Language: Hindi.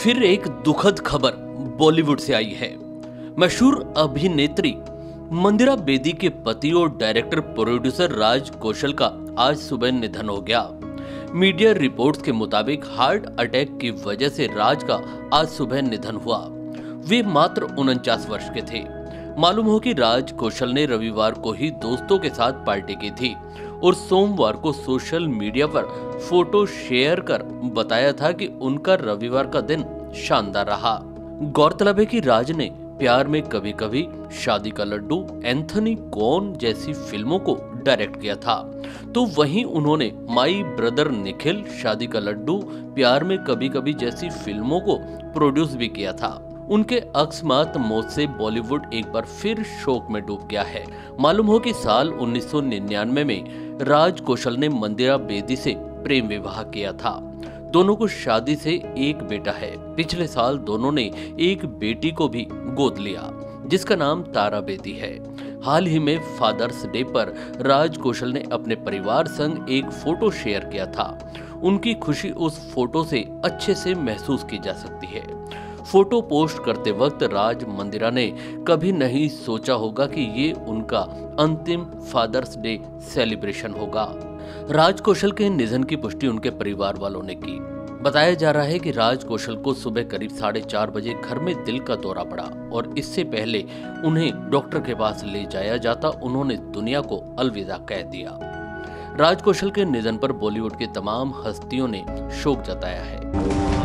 फिर एक दुखद खबर बॉलीवुड से आई है। मशहूर अभिनेत्री मंदिरा बेदी के पति और डायरेक्टर प्रोड्यूसर राज कौशल का आज सुबह निधन हो गया। मीडिया रिपोर्ट्स के मुताबिक हार्ट अटैक की वजह से राज का आज सुबह निधन हुआ। वे मात्र 49 वर्ष के थे। मालूम हो कि राज कौशल ने रविवार को ही दोस्तों के साथ पार्टी की थी और सोमवार को सोशल मीडिया पर फोटो शेयर कर बताया था कि उनका रविवार का दिन शानदार रहा। गौरतलब है कि राज ने प्यार में कभी कभी, शादी का लड्डू, एंथनी कॉन जैसी फिल्मों को डायरेक्ट किया था, तो वहीं उन्होंने माई ब्रदर निखिल, शादी का लड्डू, प्यार में कभी कभी जैसी फिल्मों को प्रोड्यूस भी किया था। उनके अकस्मात मौत से बॉलीवुड एक बार फिर शोक में डूब गया है। मालूम हो कि साल 1999 में राज कौशल ने मंदिरा बेदी से प्रेम विवाह किया था। दोनों को शादी से एक बेटा है। पिछले साल दोनों ने एक बेटी को भी गोद लिया जिसका नाम तारा बेदी है। हाल ही में फादर्स डे पर राज कौशल ने अपने परिवार संग एक फोटो शेयर किया था। उनकी खुशी उस फोटो से अच्छे से महसूस की जा सकती है। फोटो पोस्ट करते वक्त राज मंदिरा ने कभी नहीं सोचा होगा कि ये उनका अंतिम फादर्स डे सेलिब्रेशन होगा। राज कौशल के निधन की पुष्टि उनके परिवार वालों ने की। बताया जा रहा है कि राज कौशल को सुबह करीब 4:30 बजे घर में दिल का दौरा पड़ा और इससे पहले उन्हें डॉक्टर के पास ले जाया जाता उन्होंने दुनिया को अलविदा कह दिया। राज कौशल के निधन पर बॉलीवुड की तमाम हस्तियों ने शोक जताया है।